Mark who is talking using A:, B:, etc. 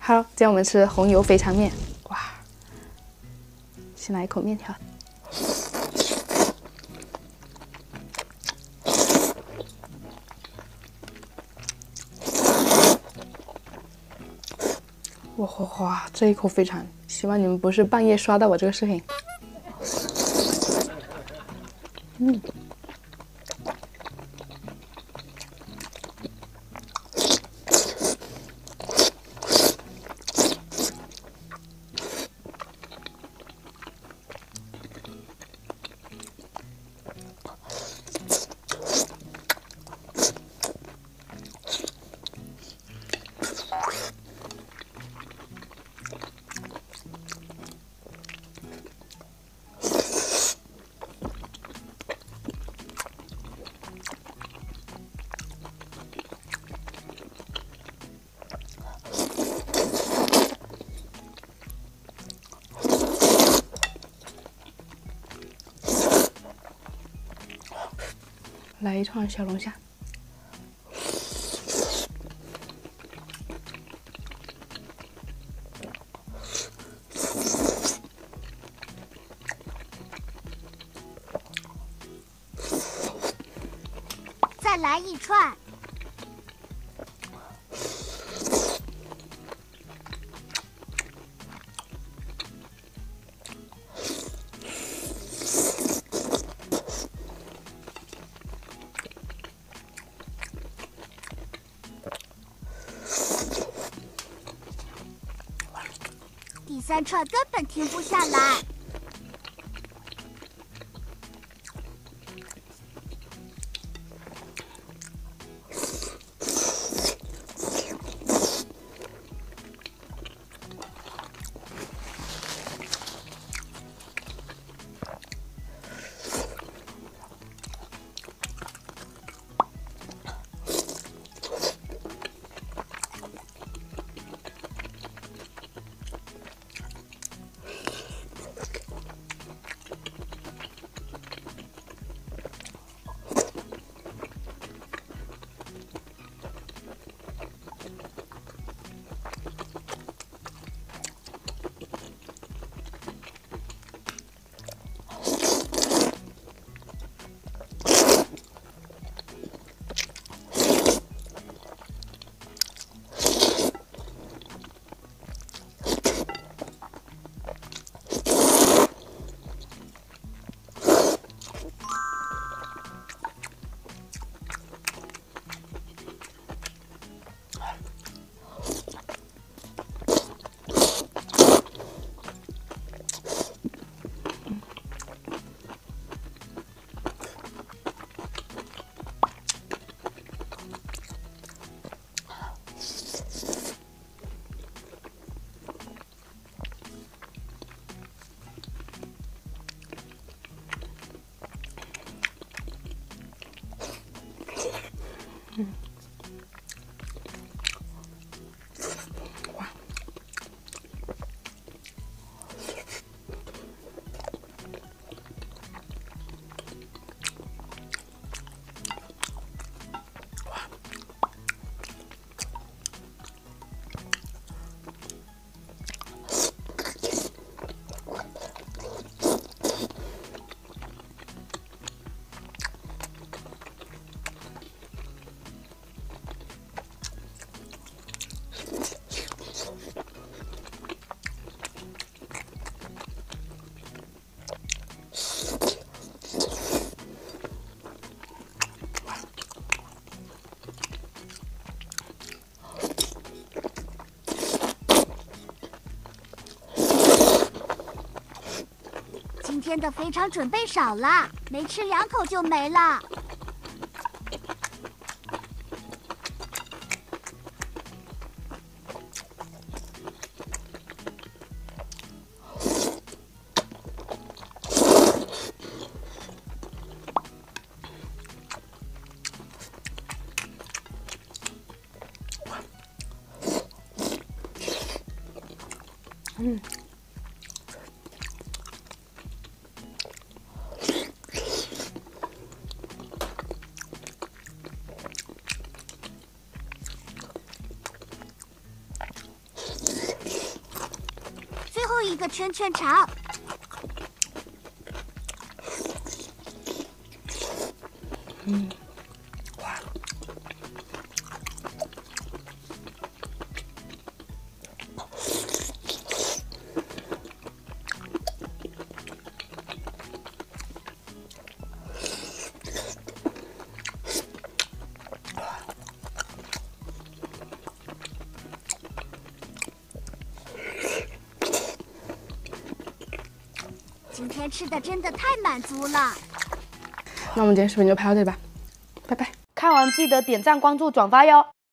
A: 好，今天我们吃红油肥肠面。哇，先来一口面条。哇，这一口肥肠，希望你们不是半夜刷到我这个视频。来一串小龙虾。
B: 再来一串。第三串根本停不下来。今天的肥肠准备少了，没吃2口就没了。 一个圈圈肠。今天吃的真的太满足了。
A: 那我们今天视频就拍到这里吧，拜拜！看完记得点赞、关注、转发哟。